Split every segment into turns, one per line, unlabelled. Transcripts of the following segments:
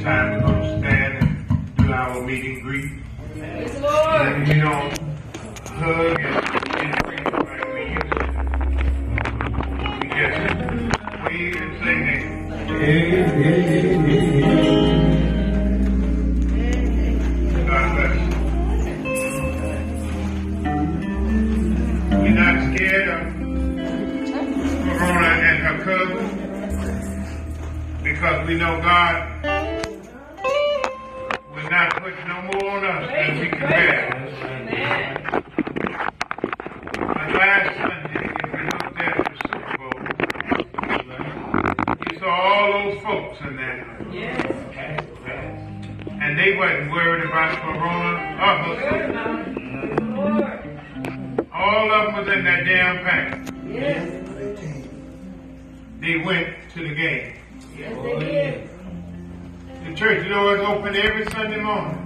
time we're going to stand and do our meet and greet.
Praise the Lord.
And we don't hug and greet like we used to. We just wave and say hey. God bless you. We're not scared of Corona and her cousin because we know God will not put no more on us than we can bear. And last Sunday, if you looked at the Super Bowl, you saw all those folks in there. And they wasn't worried about Corona or her sister. All of them was in that damn pack. They went to the game.
Yes, they did.
The church doors open every Sunday morning.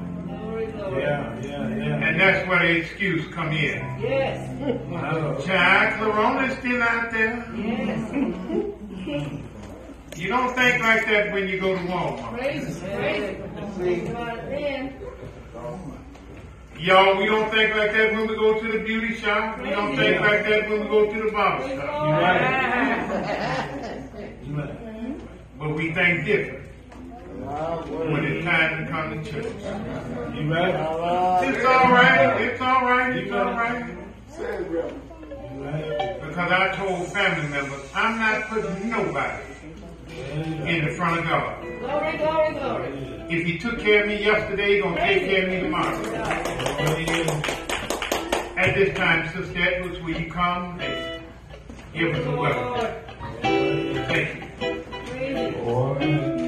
And that's where the excuse come in.
Yes.
Child, Corona's still out there.
Yes.
You don't think like that when you go to Walmart.
Praise. Think about it then.
Y'all, we don't think like that when we go to the beauty shop. We don't think like that when we go to the barber shop. But we think different when it's time to come to church. It's all right. It's all right. It's all right. Because I told family members, I'm not putting nobody in the front of God.
Glory, glory, glory.
If he took care of me yesterday, he's going to take care of me tomorrow. At this time, Sister Edwards, will you come and give us a welcome? Thank you.